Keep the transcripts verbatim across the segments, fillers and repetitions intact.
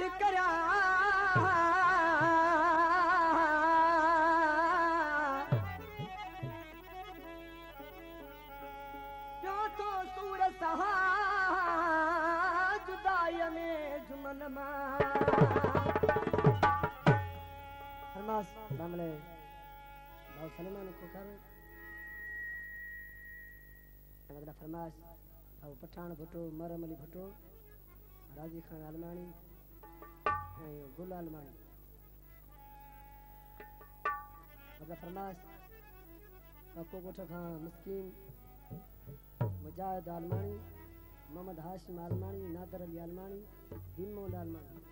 करिया पियो तो सूर सहा जुदाई में जुमन मां फरमास रामले बहुत सलमान को कर अगला फरमास अब पठान भुट्टो मरम अली भुट्टो राजी खान आलमानी गुल आलमानी अगला फरमास को गोठ खां मिस्कीन मुजाहिद आलमानी मोहम्मद हाशिम आलमानी नादर अली आलमानी दीनमोहन आलमानी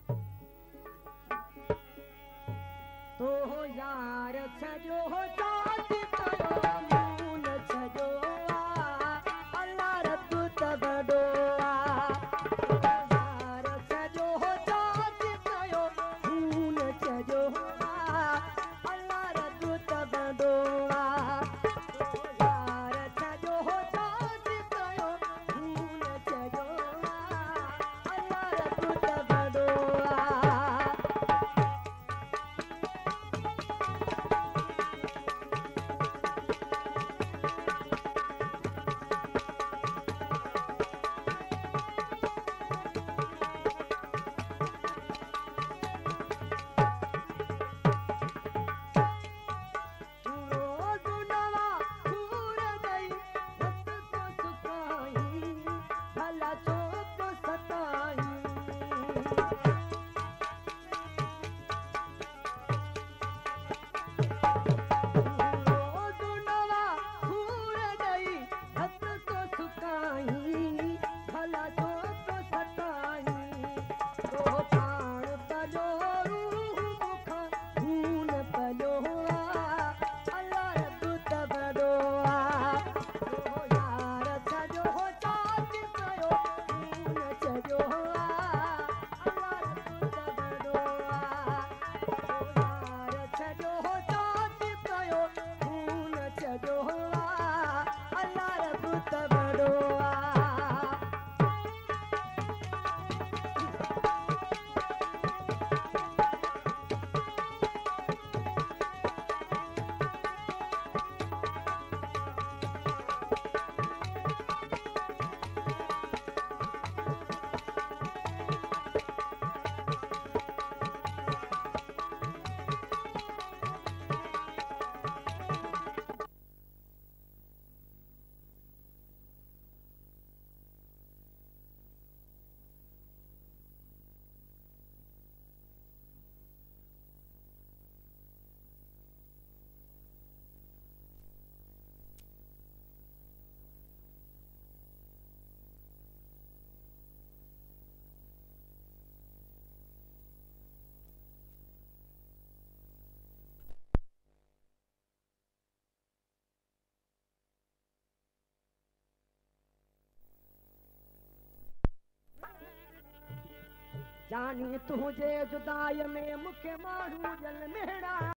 तो यार छजो चाची कयो मून छजो अल्लाह रब तबडो यार छजो चाची कयो मून छजो अल्लाह रब तबडो यार छजो चाची कयो मून छजो अल्लाह रब तबडो जानी तुझे जुदाई में मुखे मारू जल मेरा